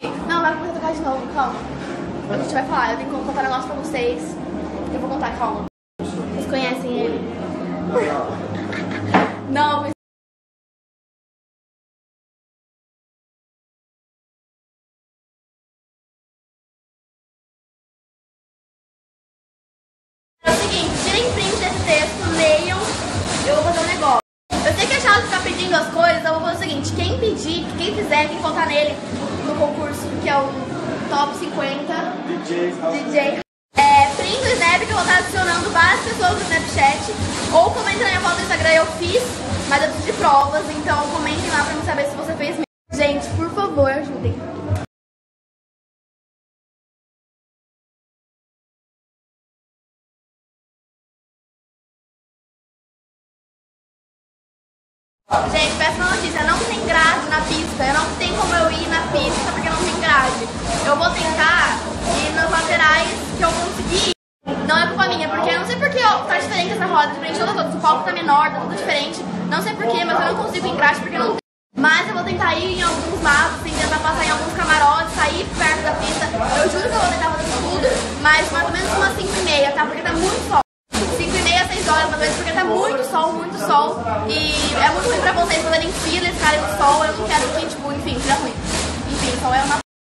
Não, vai começar a tocar de novo, calma. A gente vai falar, eu tenho que contar um negócio pra vocês. Eu vou contar, calma. Vocês conhecem ele? Não, mas... É o seguinte, tirem print desse texto, leiam, eu vou fazer um negócio. Eu sei que é chato ficar pedindo as coisas, eu vou fazer o seguinte, quem pedir, quem fizer, quem votar nele no concurso, que é o Top 50 DJ, print o Snap que eu vou estar adicionando várias pessoas no Snapchat, ou comentem na minha foto do Instagram, eu fiz, mas eu preciso de provas, então comentem lá pra me saber se você fez mesmo. Gente, por favor, ajudem. Gente, péssima notícia, não tem grade na pista, não tem como eu ir na pista porque não tem grade. Eu vou tentar ir nas laterais que eu consegui. Não é culpa minha, porque eu não sei porque tá diferente essa roda, diferente de todas as outras, o palco tá menor, tá tudo diferente. Não sei porquê, mas eu não consigo ir em grade porque não tem. Mas eu vou tentar ir em alguns mapas, tentar passar em alguns camarotes, sair perto da pista. Eu juro que eu vou tentar fazer isso tudo, mas mais ou menos umas 5h30, tá? Porque tá muito sol. 5h30, 6 horas, mais ou menos, porque tá muito sol. E é muito ruim pra vocês fazerem fila e ficarem no sol. Eu não quero que, tipo, enfim, seja ruim. Enfim, sol é uma...